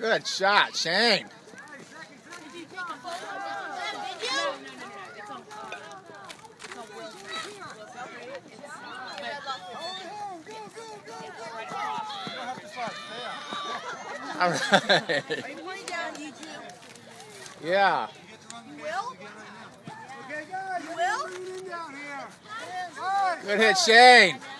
Good shot, Shane. All right. Are you pointing down, you two? Yeah. You will? Okay, guys. You will? Down here. Good hit, Shane.